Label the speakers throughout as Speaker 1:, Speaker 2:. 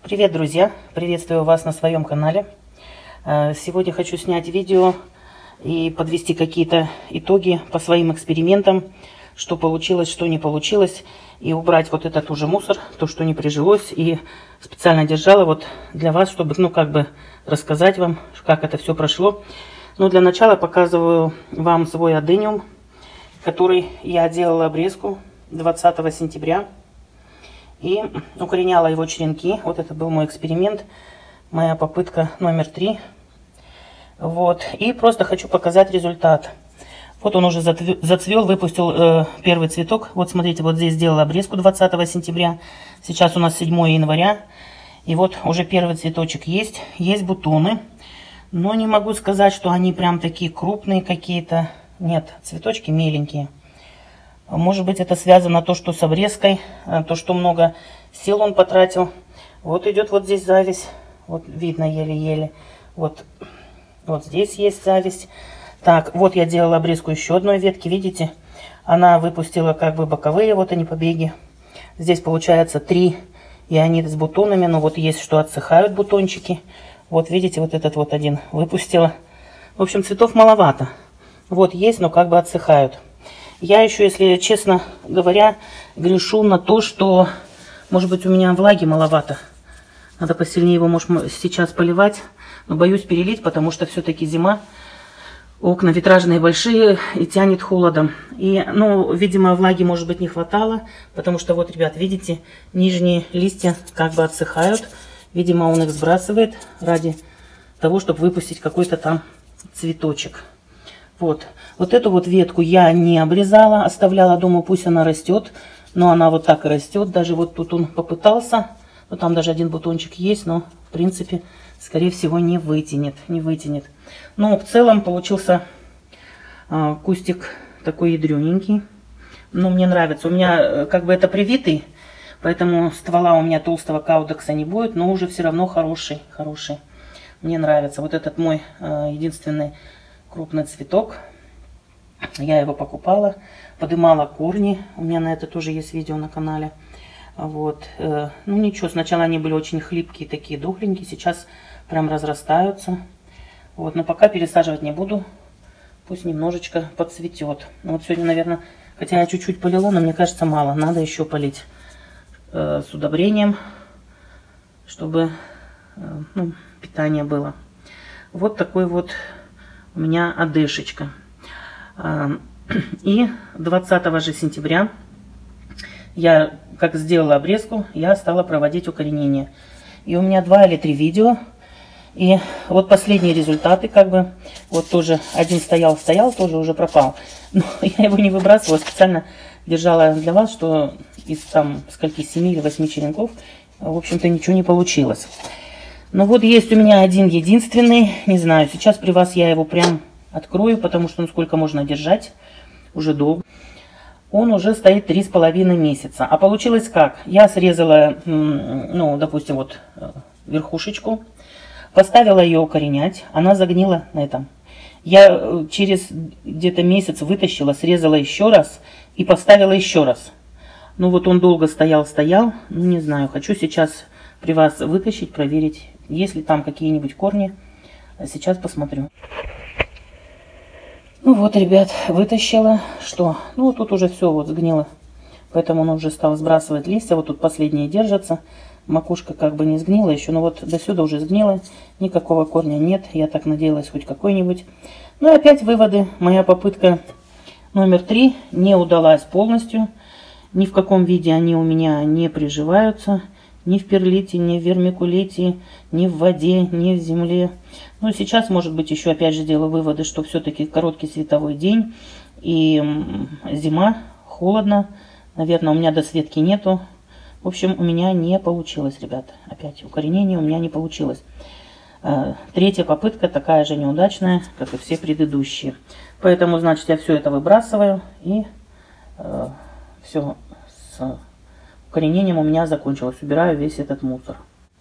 Speaker 1: Привет, друзья! Приветствую вас на своем канале. Сегодня хочу снять видео и подвести какие-то итоги по своим экспериментам, что получилось, что не получилось, и убрать вот этот уже мусор, то, что не прижилось, и специально держала вот для вас, чтобы, рассказать вам, как это все прошло. Но для начала показываю вам свой адениум, который я делала обрезку 20 сентября. И укореняла его черенки. Вот это был мой эксперимент, моя попытка номер 3. Вот. И просто хочу показать результат. Вот он уже зацвел, выпустил первый цветок. Вот смотрите, вот здесь сделала обрезку 20 сентября. Сейчас у нас 7 января. И вот уже первый цветочек есть. Есть бутоны. Но не могу сказать, что они прям такие крупные какие-то. Нет, цветочки меленькие. Может быть, это связано то, что с обрезкой, то, что много сил он потратил. Вот идет вот здесь зависть. Вот видно еле-еле. Вот здесь есть зависть. Так, вот я делала обрезку еще одной ветки. Видите? Она выпустила как бы боковые, вот они побеги. Здесь получается 3, и они с бутонами. Но вот есть, что отсыхают бутончики. Вот видите, вот этот вот один выпустила. В общем, цветов маловато. Вот есть, но как бы отсыхают. Я еще, если честно говоря, грешу на то, что, может быть, у меня влаги маловато. Надо посильнее его, может, сейчас поливать. Но боюсь перелить, потому что все-таки зима. Окна витражные большие и тянет холодом. И, видимо, влаги, может быть, не хватало. Потому что, вот, ребят, видите, нижние листья как бы отсыхают. Видимо, он их сбрасывает ради того, чтобы выпустить какой-то там цветочек. Вот эту вот ветку я не обрезала, оставляла, думаю, пусть она растет. Но она вот так и растет. Даже вот тут он попытался. Ну, там даже один бутончик есть, но, в принципе, скорее всего, не вытянет. Но в целом получился кустик такой ядрененький. Но мне нравится. У меня как бы это привитый, поэтому ствола у меня толстого каудекса не будет, но уже все равно хороший. Мне нравится. Вот этот мой единственный крупный цветок. Я его покупала, подымала корни. У меня на это тоже есть видео на канале. Вот. Ничего, сначала они были очень хлипкие, такие дохленькие. Сейчас прям разрастаются. Вот. Но пока пересаживать не буду. Пусть немножечко подцветет. Вот сегодня, наверное, хотя я чуть-чуть полила, но мне кажется мало. Надо еще полить с удобрением, чтобы питание было. Вот такой вот у меня одышечка. И 20 же сентября я, как сделала обрезку, я стала проводить укоренение. И у меня 2 или 3 видео. И вот последние результаты, вот тоже один стоял, тоже уже пропал. Но я его не выбрасывала, специально держала для вас, что из там скольки, 7 или 8 черенков, в общем-то, ничего не получилось. Но вот есть у меня один единственный, не знаю, сейчас при вас я его прям открою, потому что сколько можно держать, уже долго. Он уже стоит 3,5 месяца. А получилось как? Я срезала, допустим, вот верхушечку, поставила ее укоренять, она загнила на этом. Я через где-то месяц вытащила, срезала еще раз и поставила еще раз. Вот он долго стоял, не знаю, хочу сейчас при вас вытащить, проверить, есть ли там какие-нибудь корни. Сейчас посмотрю. Вот, ребят, вытащила. Что? Тут уже все вот сгнило. Поэтому он уже стал сбрасывать листья. Вот тут последние держатся. Макушка как бы не сгнила еще. Но вот до сюда уже сгнила. Никакого корня нет. Я так надеялась, хоть какой-нибудь. Ну и опять выводы. Моя попытка номер 3 не удалась полностью. Ни в каком виде они у меня не приживаются. Ни в перлите, ни в вермикулите, ни в воде, ни в земле. Сейчас, может быть, еще опять же делаю выводы, что все-таки короткий световой день и зима, холодно. Наверное, у меня досветки нету. В общем, у меня не получилось, ребят. Опять укоренение у меня не получилось. 3-я попытка такая же неудачная, как и все предыдущие. Поэтому, значит, я все это выбрасываю. И все с укоренением у меня закончилось. Убираю весь этот мусор.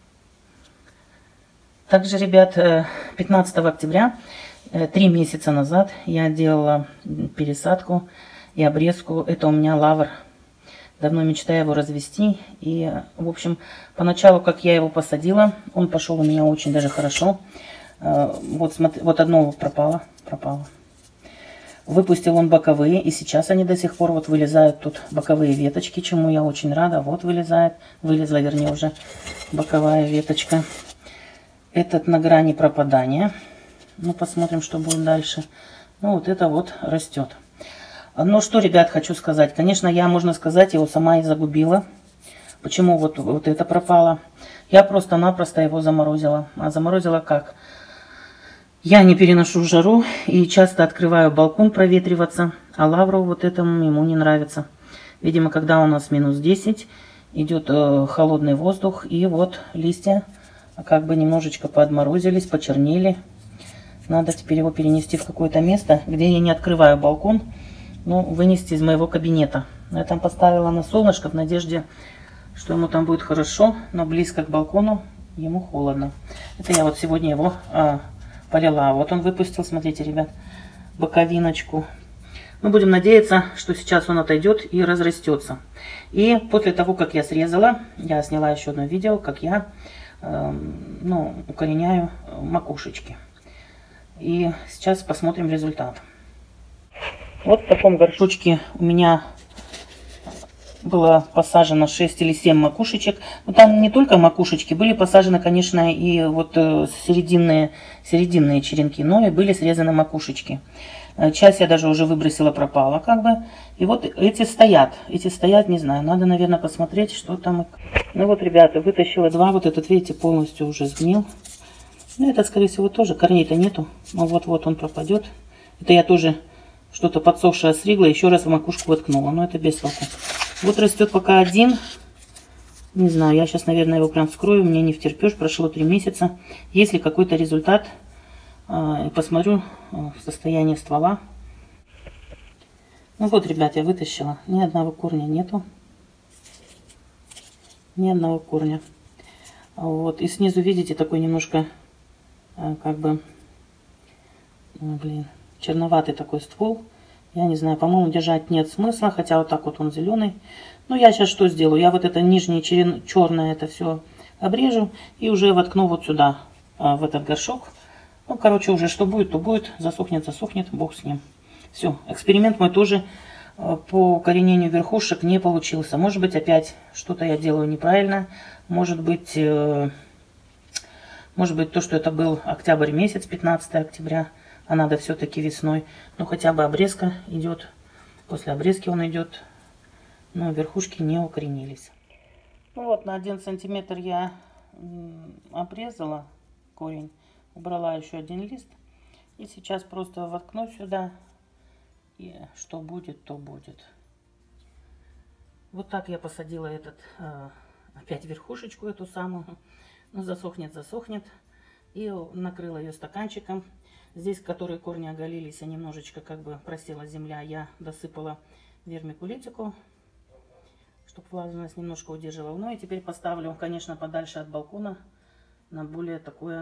Speaker 1: Также, ребят, 15 октября, 3 месяца назад, я делала пересадку и обрезку. Это у меня лавр Давно мечтаю его развести. И, в общем, поначалу, как я его посадила, он пошел у меня очень даже хорошо. Вот, смотри, вот одно пропало. Выпустил он боковые, и сейчас они до сих пор вот вылезают тут боковые веточки, чему я очень рада. Вот вылезает, вылезла, вернее, уже боковая веточка. Этот на грани пропадания. Ну, посмотрим, что будет дальше. Ну, вот это вот растет. Но что, ребят, хочу сказать. Конечно, я, можно сказать, его сама и загубила. Почему вот это пропало? Я просто-напросто его заморозила. А заморозила как? Я не переношу жару и часто открываю балкон проветриваться, а лавру вот этому ему не нравится. Видимо, когда у нас минус 10, идет холодный воздух, и вот листья как бы немножечко подморозились, почернели. Надо теперь его перенести в какое-то место, где я не открываю балкон, но вынести из моего кабинета. Я там поставила на солнышко в надежде, что ему там будет хорошо, но близко к балкону ему холодно. Это я вот сегодня его... полила. Вот он выпустил, смотрите, ребят, боковиночку. Мы будем надеяться, что сейчас он отойдет и разрастется. И после того, как я срезала, я сняла еще одно видео, как я укореняю макушечки. И сейчас посмотрим результат. Вот в таком горшочке у меня было посажено 6 или 7 макушечек. Но там не только макушечки, были посажены, конечно, и вот серединные черенки, но и были срезаны макушечки. Часть я даже уже выбросила, пропала как бы. И вот эти стоят, не знаю, надо, наверное, посмотреть, что там. Ну вот, ребята, вытащила 2, вот этот, видите, полностью уже сгнил. Ну, это, скорее всего, тоже, корней-то нету. Но вот-вот он пропадет. Это я тоже что-то подсохшее сригла, еще раз в макушку воткнула, но это без толку. Вот растет пока один. Не знаю, я сейчас, наверное, его прям вскрою. Мне не втерпешь, прошло 3 месяца. Есть ли какой-то результат, посмотрю состояние ствола. Ну вот, ребят, я вытащила. Ни одного корня нету. Ни одного корня. Вот. И снизу, видите, такой немножко, как бы, черноватый такой ствол. Я не знаю, по-моему, держать нет смысла, хотя вот так вот он зеленый. Но я сейчас что сделаю? Я вот это нижнее черное это все обрежу и уже воткну вот сюда, в этот горшок. Ну, короче, уже что будет, то будет. Засохнет, бог с ним. Все, эксперимент мой тоже по укоренению верхушек не получился. Может быть, опять что-то я делаю неправильно. Может быть, то, что это был октябрь месяц, 15 октября. А надо все-таки весной. Ну, хотя бы обрезка идет. После обрезки он идет. Но верхушки не укоренились. Ну вот, на 1 сантиметр я обрезала корень. Убрала еще 1 лист. И сейчас просто воткну сюда. И что будет, то будет. Вот так я посадила опять верхушечку эту самую. Ну, засохнет. И накрыла ее стаканчиком. Здесь, которые корни оголились, а немножечко как бы просела земля, я досыпала вермикулитику, чтобы влажность немножко удерживала. Ну и теперь поставлю, конечно, подальше от балкона, на более такое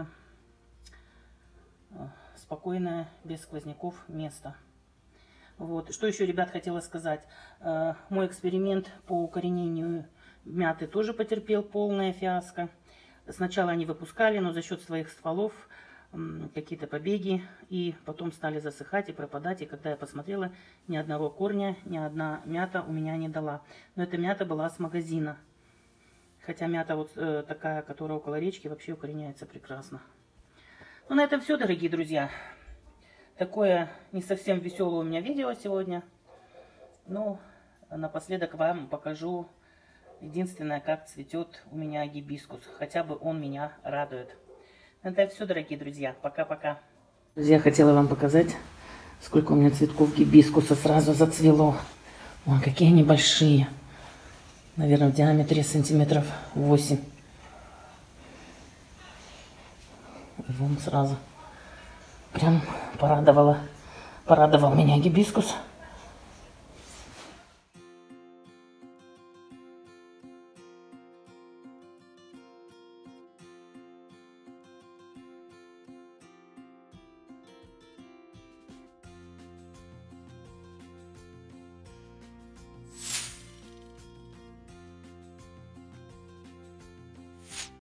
Speaker 1: спокойное, без сквозняков место. Вот. Что еще, ребят, хотела сказать. Мой эксперимент по укоренению мяты тоже потерпел полное фиаско. Сначала они выпускали, но за счет своих стволов какие-то побеги, и потом стали засыхать и пропадать. И когда я посмотрела, ни одного корня, ни одна мята у меня не дала. Но эта мята была с магазина. Хотя мята вот такая, которая около речки, вообще укореняется прекрасно. Ну, на этом все, дорогие друзья. Такое не совсем веселое у меня видео сегодня. Ну, напоследок вам покажу единственное, как цветет у меня гибискус. Хотя бы он меня радует. Это все, дорогие друзья. Пока-пока. Друзья, хотела вам показать, сколько у меня цветков гибискуса сразу зацвело. Вон, какие они большие. Наверное, в диаметре сантиметров 8. И вон сразу. Прям порадовал меня гибискус.